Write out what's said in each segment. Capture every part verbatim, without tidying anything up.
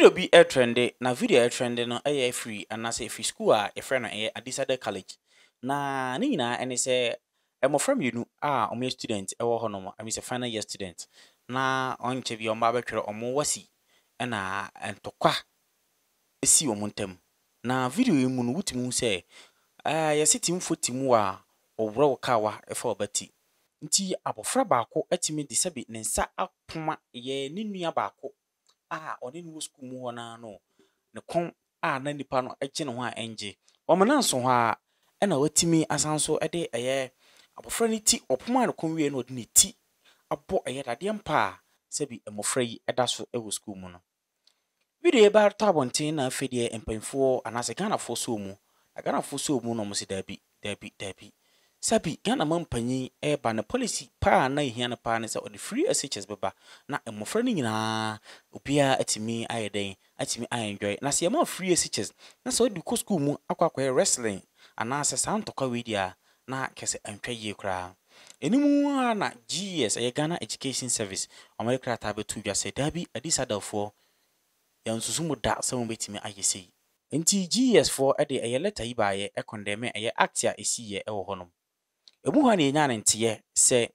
Video be air trending, na video air trending no air free and I say free school a your friend air Adisadel college. Na ni na any say emo from you know ah omo student e wo hono I mean say final year student. Na onche bi omba betwere omo wasi e na entokwa esi omo ntem. Na video yi mu no wutimu say ah ye sitim fotimu a owro wo kawa e fa obati. Nti abofra baako atimi de sabi ne nsa apoma ye ne nua baako ah oni no school mu hona no ne kon a na nipa no eje ne ho a enje omana nso ho a e na watimi asanso e de eye abofra ne ti opoma ne kon wie no de ne ti abo eye dade mpa sabi emofra yi eda so e wo school mu no video e ba tabontin na afedie empanfo anase Ghana fo so mu Ghana fo so mu no mo se dabi dabi dabi sabi Ghana mampanyi e ba na policy pa na ehia na pa ne se odi free S H S beba na emofra ni nyina obia atimi ayeden atimi ayenjoy na se ma free S H S na se odi ko school mu akwakoy wrestling ana se santoka wedia na kese antwaye kra enimu na G S e Ghana Education Service America ta betu dwa se dabi Adisadel fo yansusumu da se mo betimi ayese enti G S fo e de eye letter yi baaye e condemn eye act a esiye e wo honom ebu ha na enya ne ntie se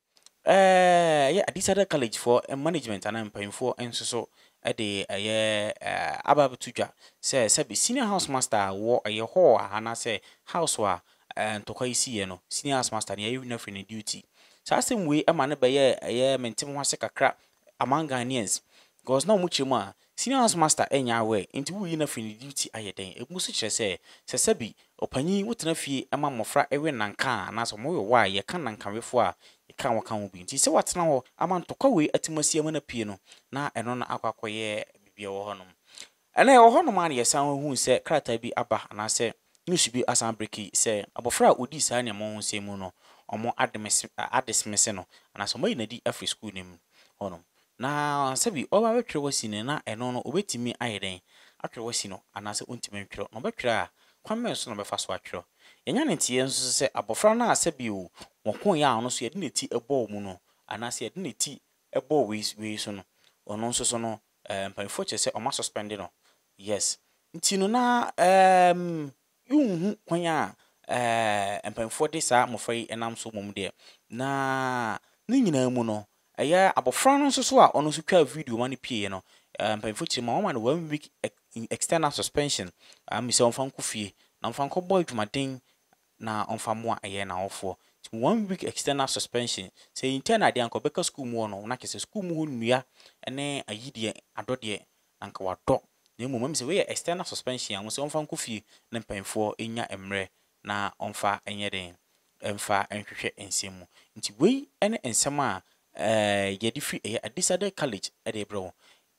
eh ya Adisadel college for management and employment enso so e de eye aba betudwa se se be senior house master wo eye ho a na se house wa ntokwa isiye no senior house master ne you na free duty so asem we e ma ne be ye eye mentem ho ase kakra among Ghanaians because na mu chemu a senior house master enya we nti wu yi na free duty ayeden ebu so kire se se sabi opanyi wotena fie ama mofra ewe nanka na so mo yo wa ye kan nanka wefo a ye kan wo kan wo bi nti se watena ho ama ntokwa we atimasi ama na pie no na eno na akwakoye bibia wo honom ene wo honom an ye san hu se krata bi aba na se news bi asan breki se abofra odi sa ne mo hu se mu no omo admis adismisse no na so mai na di afri school nim honom na sabi oba betwe wasi ne na eno no obetimi ayeden atwe wasi no anase ontimi ntwero no betwere a kwame so no befa so atwero yenya ne tie nso se abofra na asabi o wokon ya no so yede ne ti ebo mu no anase yede ne ti ebo we we so no ono nso so no mpanfo che se o ma suspend no yes nti no na em yunhu kwan a eh mpanfo de sa mofra yi enam so mum de na ne nyina mu no aya abofra no nso so a ono so twa video ma ne pie no mpanfo che ma o ma no one week external suspension am se on fan ko fie na fan ko boy dwumaden na on fa mo aye na ofo one week external suspension say internal de anko beka school mu no na kese school mu nnua ene ayidie adode anka wado na emu mam se we external suspension am se on fan ko fie na mpanfo enya emre na on fa enye den emfa enhwehwe ensemu nti we ene ensem a eh yedi free e Adisadel college e de bro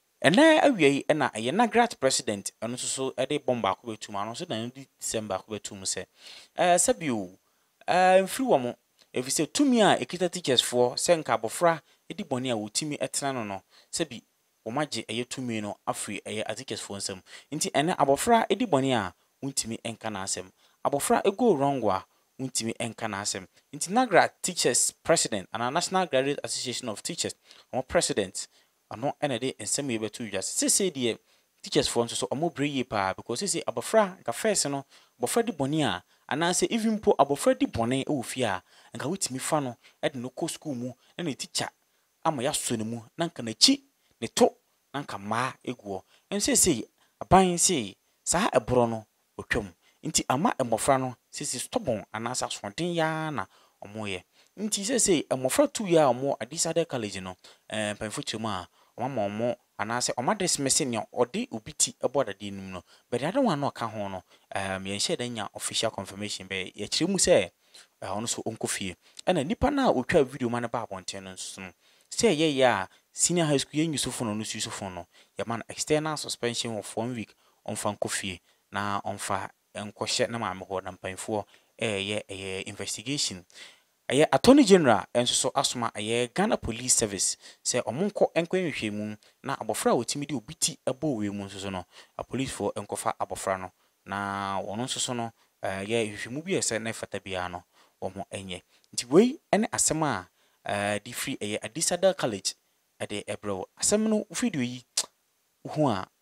ena awie na ye na grad president eno so e de bomba ko betum ano so na di December ko betum se eh sabio eh free wo mo if say tumi a ekita teachers for senka abofra edi boni a wotimi etena no no sabi wo magye eye tumi no afri eye teachers for nsem nti ena abofra edi boni a wontimi enka na asem abofra ego wrong wa wontimi enka na asem nti na grad teachers president and National Graduate Association of Teachers or president ano ene de ensem ye betu dwa se se de teachers for nso so omo breye pa because se abofra nka first no abofra di boni a ana se even po abofra di boni e ofi a nka wutimi fa no e de no ko school mu na ne teacher ama ya so ne mu na nka na chi ne to na nka ma eguo ense se aban se sa ebro no otwam nti ama emofra no se se stubborn ana sa soden ya na omo ye nti se se emofra tu ya omo Adisadel college no eh panfo chemu a mama omo anase oma dismiss ne odi obiti eboda de num no but I don't want no ka ho no um ye share dan nya official confirmation be ye kire mu se ono so onkofie ena nipa na otwa video ma na ba abonten no so say ye ya senior high school ye nyusufo no no susufo no ye man external suspension of one week on fan kofie na on fa enkohye na ma me ho na mpanfo eh ye eh investigation aye attorney general enso so asoma aye Ghana Police Service say omonko enko enhwehwe mu na abofra wotimi de obiti ebo we mu nso so no a police for enkofa abofra no na wono nso so no aye hwehwe mu bi ese na fata bia no omo enye nti wei ene asem a di free aye Adisadel college ade ebro asem no video yi hu a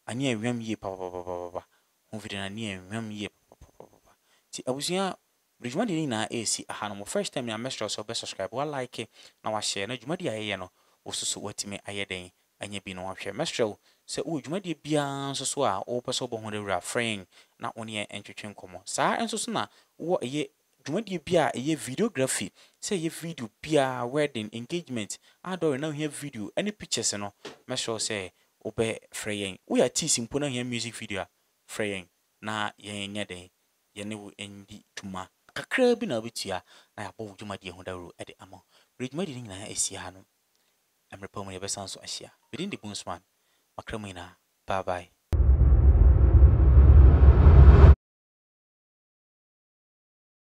ani enwam yie pa pa pa pa pa ho video na ani enwam yie pa pa pa pa ti abusua dwumadi ni na esi aha no first time na mestra so be subscribe wa like na wa share na dwumadi ayeye no wo soso watime ayeden anya bi no wa hwe mestra se wo dwumadi bia nso so a wo pese obo ho dawura friend na woni e entwetwe nkomo saa enso so na wo eye dwumadi bia eye videography se eye video bia wedding engagement adore na hia video any pictures no mestra se obe freyen wo ya ti simpo na hia music video a freyen na yen nya den ye ne wo endi tuma kakra bi na obetua na ya bo dwumadi ho dawuro e de amo dwumadi ni na esi ha no amrepa mu ye besan so ahia within the boonsman makramu ina bye bye.